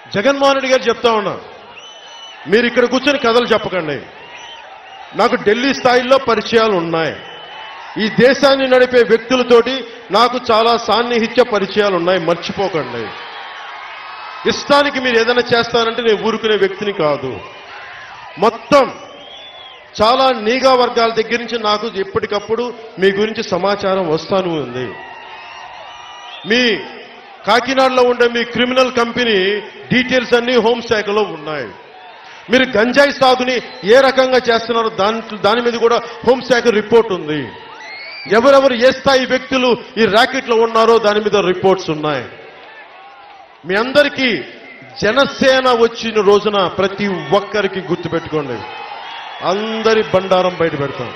జగన్మోహన్ రెడ్డి గారు చెప్తా ఉన్నా, మీరు ఇక్కడ కూర్చొని కథలు చెప్పకండి. నాకు ఢిల్లీ స్థాయిలో పరిచయాలు ఉన్నాయి. ఈ దేశాన్ని నడిపే వ్యక్తులతోటి నాకు చాలా సాన్నిహిత్య పరిచయాలు ఉన్నాయి, మర్చిపోకండి. ఇష్టానికి మీరు ఏదైనా చేస్తారంటే నేను ఊరుకునే వ్యక్తిని కాదు. మొత్తం చాలా నిఘా వర్గాల దగ్గర నుంచి నాకు ఎప్పటికప్పుడు మీ గురించి సమాచారం వస్తాను ఉంది. మీ కాకినాడలో ఉండే మీ క్రిమినల్ కంపెనీ డీటెయిల్స్ అన్ని హోంశాఖలో ఉన్నాయి. మీరు గంజాయి సాగుని ఏ రకంగా చేస్తున్నారో దాని మీద కూడా హోంశాఖ రిపోర్ట్ ఉంది. ఎవరెవరు ఏ స్థాయి వ్యక్తులు ఈ ర్యాకెట్లో ఉన్నారో దాని మీద రిపోర్ట్స్ ఉన్నాయి. మీ అందరికీ జనసేన వచ్చిన రోజున ప్రతి ఒక్కరికి గుర్తుపెట్టుకోండి, అందరి బండారం బయట పెడతాం.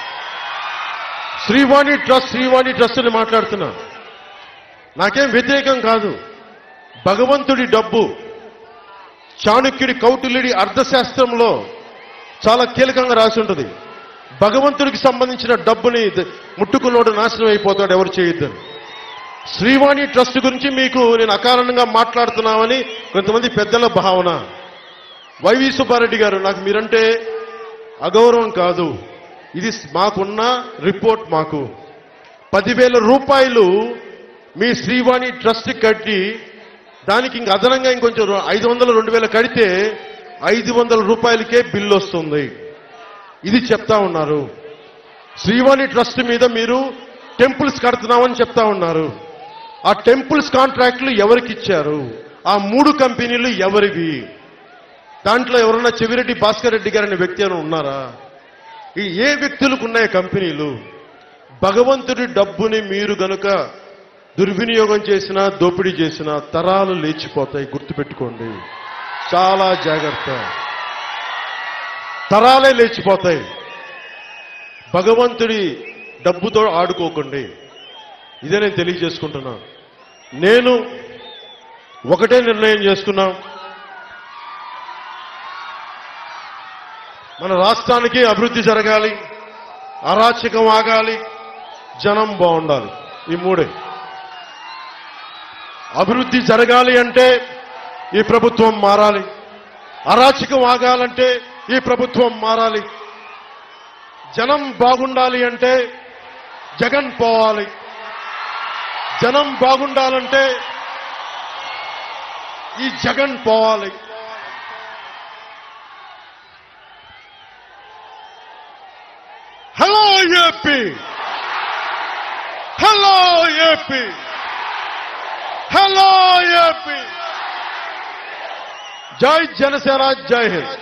శ్రీవాణి ట్రస్ట్ అని మాట్లాడుతున్నా, నాకేం వ్యతిరేకం కాదు. భగవంతుడి డబ్బు, చాణక్యుడి కౌటిల్యుడి అర్థశాస్త్రంలో చాలా కీలకంగా రాసి ఉంటుంది. భగవంతుడికి సంబంధించిన డబ్బుని ముట్టుకున్నోడు నాశనం అయిపోతాడు, ఎవరు చేయొద్దని. శ్రీవాణి ట్రస్ట్ గురించి మీకు నేను అకారణంగా మాట్లాడుతున్నామని కొంతమంది పెద్దల భావన. వైవి సుబ్బారెడ్డి గారు, నాకు మీరంటే అగౌరవం కాదు, ఇది మాకున్న రిపోర్ట్. మాకు 10,000 రూపాయలు మీ శ్రీవాణి ట్రస్ట్ కట్టి దానికి ఇంక అదనంగా ఇంకొంచెం 500, 2,000 కడితే 500 రూపాయలకే బిల్లు వస్తుంది. ఇది చెప్తా ఉన్నారు. శ్రీవాణి ట్రస్ట్ మీద మీరు టెంపుల్స్ కడుతున్నామని చెప్తా ఉన్నారు. ఆ టెంపుల్స్ కాంట్రాక్టులు ఎవరికి ఇచ్చారు? ఆ 3 కంపెనీలు ఎవరివి? దాంట్లో ఎవరన్నా చెవిరెడ్డి భాస్కర్ రెడ్డి గారు అనే వ్యక్తి అని ఉన్నారా? ఈ ఏ వ్యక్తులకు ఉన్నాయి కంపెనీలు? భగవంతుడి డబ్బుని మీరు గనుక దుర్వినియోగం చేసినా, దోపిడీ చేసినా తరాలు లేచిపోతాయి, గుర్తుపెట్టుకోండి. చాలా జాగ్రత్త, తరాలే లేచిపోతాయి. భగవంతుడి డబ్బుతో ఆడుకోకండి. ఇదే నేను తెలియజేసుకుంటున్నా. నేను ఒకటే నిర్ణయం చేసుకున్నా, మన రాష్ట్రానికి అభివృద్ధి జరగాలి, అరాచకం ఆగాలి, జనం బాగుండాలి. ఈ 3. అభివృద్ధి జరగాలి అంటే ఈ ప్రభుత్వం మారాలి, అరాచకం ఆగాలంటే ఈ ప్రభుత్వం మారాలి, జనం బాగుండాలి అంటే జగన్ పోవాలి, జనం బాగుండాలంటే ఈ జగన్ పోవాలి. Hello AP, hello AP, hello AP. జై జనసేన, జై హింద్.